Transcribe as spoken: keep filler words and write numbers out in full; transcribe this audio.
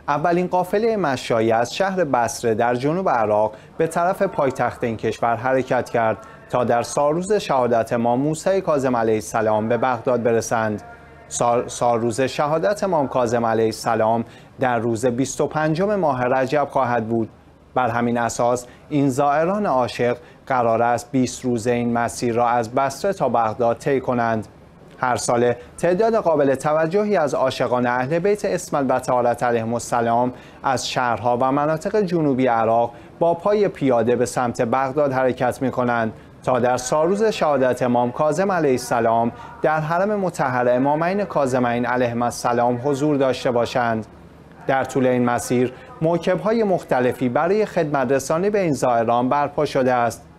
اولین قافله مشایی از شهر بصره در جنوب عراق به طرف پایتخت این کشور حرکت کرد تا در سالروز شهادت امام موسی کاظم علیه السلام به بغداد برسند. سالروز شهادت امام کاظم علیه السلام در روز بیست و پنجم ماه رجب خواهد بود. بر همین اساس این زائران عاشق قرار است بیست روزه این مسیر را از بصره تا بغداد طی کنند. هر ساله تعداد قابل توجهی از عاشقان اهل بیت اسم البطالة علیهم السلام از شهرها و مناطق جنوبی عراق با پای پیاده به سمت بغداد حرکت می کنند تا در سالروز شهادت امام کاظم علیه السلام در حرم مطهر امامین کاظمین علیهما السلام حضور داشته باشند. در طول این مسیر موکب‌های مختلفی برای خدمت رسانی به این زائران برپا شده است.